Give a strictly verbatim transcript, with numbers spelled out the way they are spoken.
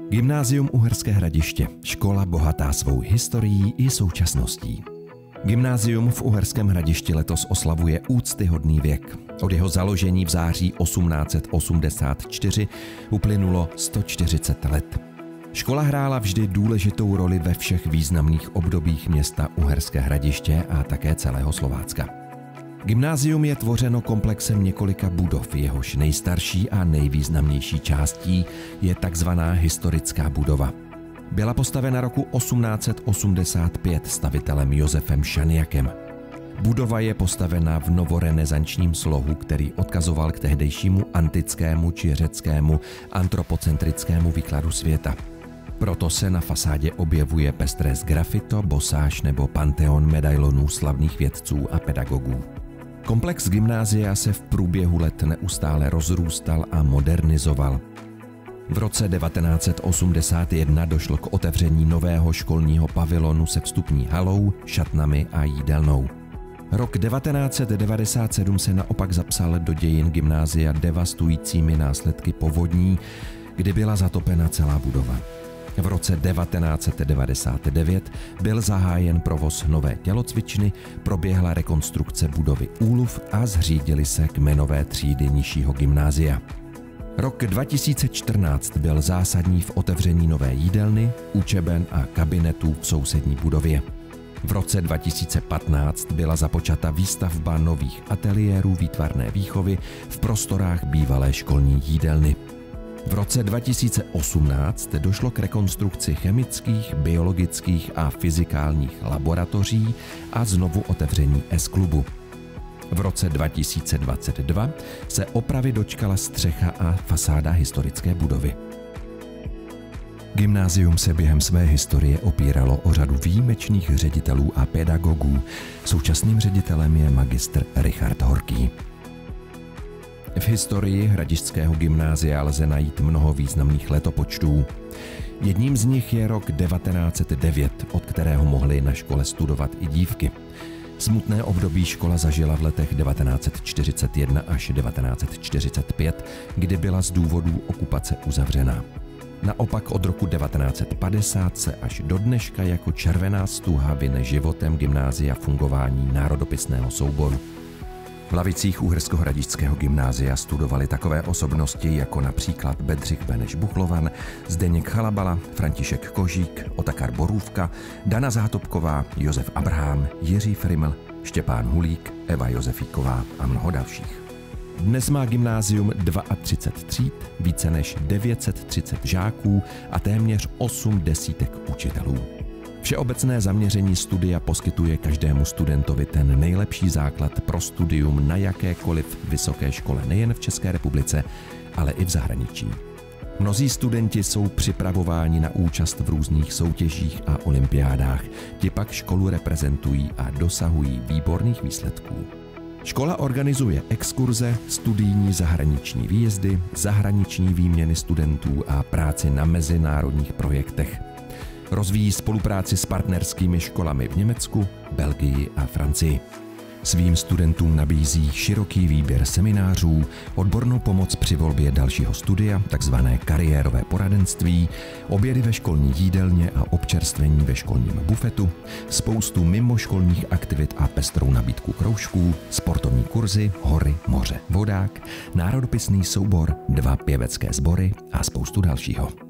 Gymnázium Uherské Hradiště, škola bohatá svou historií i současností. Gymnázium v Uherském Hradišti letos oslavuje úctyhodný věk. Od jeho založení v září osmnáct set osmdesát čtyři uplynulo sto čtyřicet let. Škola hrála vždy důležitou roli ve všech významných obdobích města Uherské Hradiště a také celého Slovácka. Gymnázium je tvořeno komplexem několika budov, jehož nejstarší a nejvýznamnější částí je takzvaná historická budova. Byla postavena roku osmnáct set osmdesát pět stavitelem Josefem Šaniakem. Budova je postavena v novorenesančním slohu, který odkazoval k tehdejšímu antickému či řeckému antropocentrickému výkladu světa. Proto se na fasádě objevuje pestré sgrafito, bosáž nebo panteon medailonů slavných vědců a pedagogů. Komplex gymnázia se v průběhu let neustále rozrůstal a modernizoval. V roce devatenáct set osmdesát jedna došlo k otevření nového školního pavilonu se vstupní halou, šatnami a jídelnou. Rok devatenáct set devadesát sedm se naopak zapsal do dějin gymnázia devastujícími následky povodní, kdy byla zatopena celá budova. V roce devatenáct set devadesát devět byl zahájen provoz nové tělocvičny, proběhla rekonstrukce budovy Úluv a zřídily se kmenové třídy nižšího gymnázia. Rok dva tisíce čtrnáct byl zásadní v otevření nové jídelny, učeben a kabinetů v sousední budově. V roce dva tisíce patnáct byla započata výstavba nových ateliérů výtvarné výchovy v prostorách bývalé školní jídelny. V roce dva tisíce osmnáct došlo k rekonstrukci chemických, biologických a fyzikálních laboratoří a znovu otevření S-klubu. V roce dva tisíce dvacet dva se opravy dočkala střecha a fasáda historické budovy. Gymnázium se během své historie opíralo o řadu výjimečných ředitelů a pedagogů. Současným ředitelem je magistr Richard Horký. V historii hradišťského gymnázia lze najít mnoho významných letopočtů. Jedním z nich je rok devatenáct set devět, od kterého mohly na škole studovat i dívky. Smutné období škola zažila v letech devatenáct set čtyřicet jedna až devatenáct set čtyřicet pět, kdy byla z důvodů okupace uzavřena. Naopak od roku devatenáct set padesát se až do dneška jako červená stuha vine životem gymnázia fungování národopisného souboru. V lavicích Uherskohradišťského gymnázia studovali takové osobnosti jako například Bedřich Beneš Buchlovan, Zdeněk Chalabala, František Kožík, Otakar Borůvka, Dana Zátopková, Josef Abraham, Jiří Friml, Štěpán Hulík, Eva Josefíková a mnoho dalších. Dnes má gymnázium třicet dva tříd, více než devět set třicet žáků a téměř osm desítek učitelů. Všeobecné zaměření studia poskytuje každému studentovi ten nejlepší základ pro studium na jakékoliv vysoké škole nejen v České republice, ale i v zahraničí. Mnozí studenti jsou připravováni na účast v různých soutěžích a olympiádách, ti pak školu reprezentují a dosahují výborných výsledků. Škola organizuje exkurze, studijní zahraniční výjezdy, zahraniční výměny studentů a práci na mezinárodních projektech. Rozvíjí spolupráci s partnerskými školami v Německu, Belgii a Francii. Svým studentům nabízí široký výběr seminářů, odbornou pomoc při volbě dalšího studia, takzvané kariérové poradenství, obědy ve školní jídelně a občerstvení ve školním bufetu, spoustu mimoškolních aktivit a pestrou nabídku kroužků, sportovní kurzy, hory, moře, vodák, národopisný soubor, dva pěvecké sbory a spoustu dalšího.